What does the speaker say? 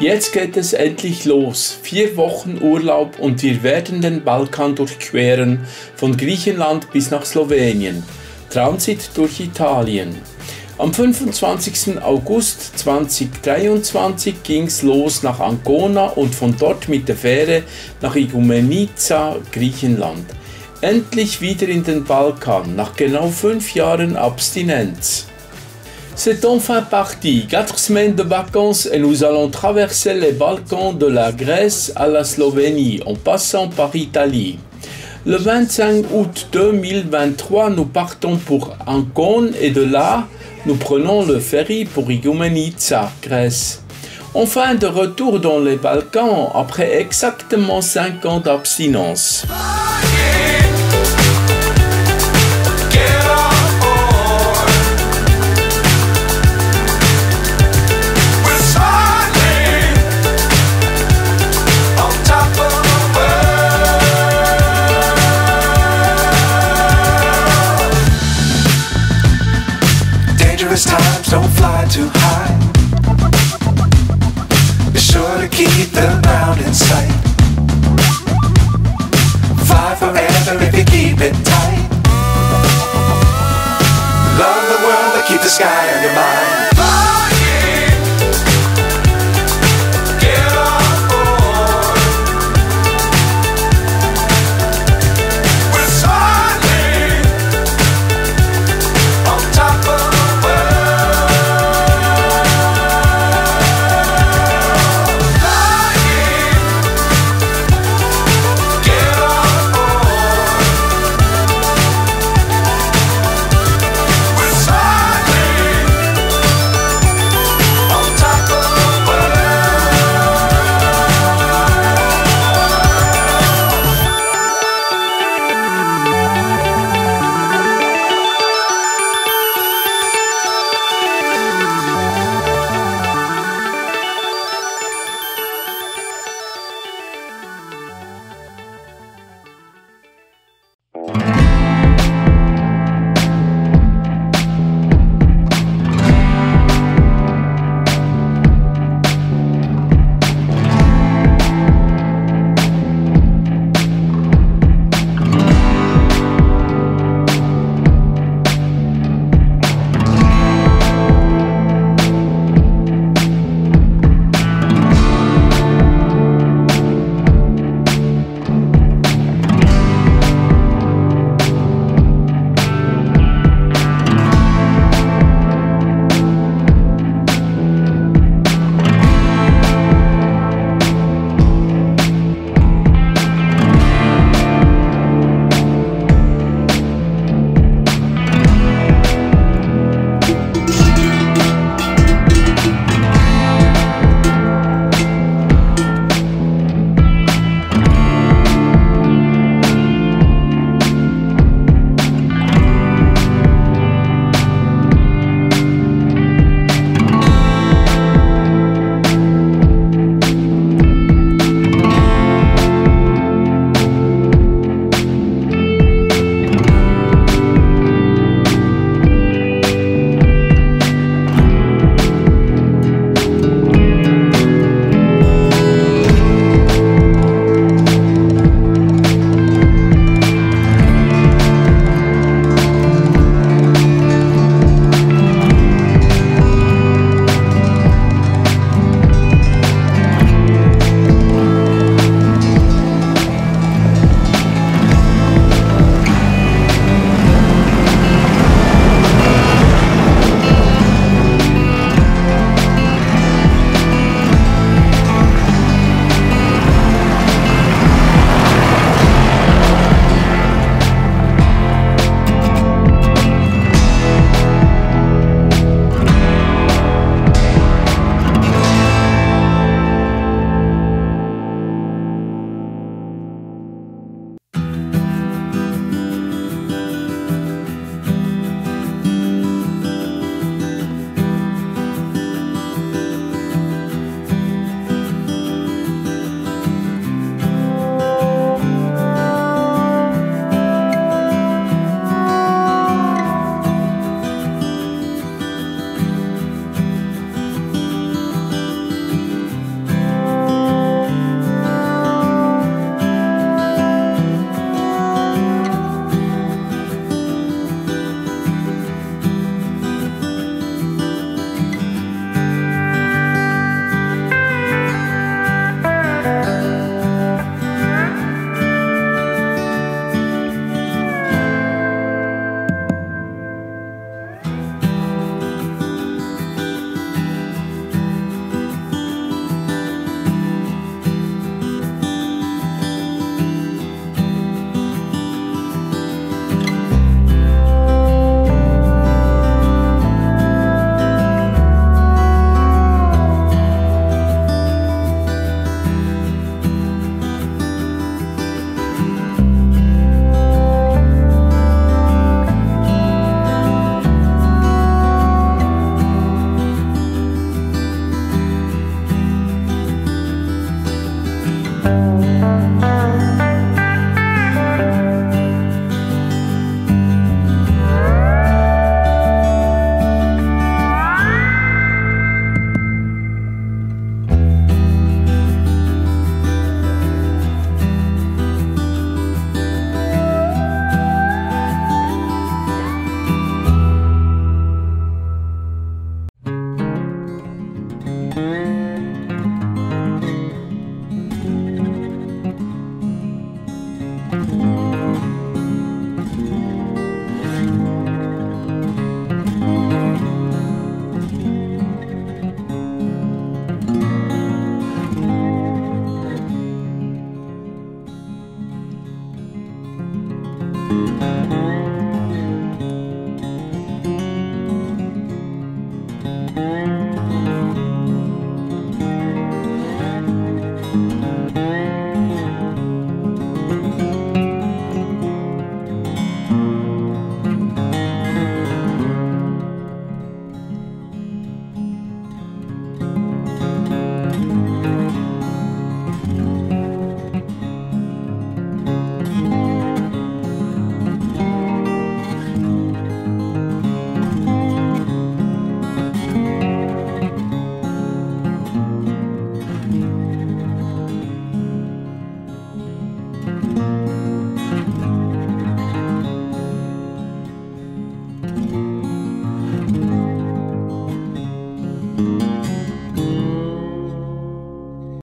Jetzt geht es endlich los. 4 Wochen Urlaub und wir werden den Balkan durchqueren, von Griechenland bis nach Slowenien. Transit durch Italien. Am 25. August 2023 ging es los nach Ancona und von dort mit der Fähre nach Igoumenitsa, Griechenland. Endlich wieder in den Balkan, nach genau 5 Jahren Abstinenz. C'est enfin parti, 4 semaines de vacances et nous allons traverser les Balkans de la Grèce à la Slovénie en passant par Italie. Le 25 août 2023, nous partons pour Ancona et de là, nous prenons le ferry pour Igoumenitsa, Grèce. Enfin de retour dans les Balkans après exactement 5 ans d'abstinence. Times don't fly too high. Be sure to keep the ground in sight. Fly forever if you keep it tight. Love the world but keep the sky on your mind.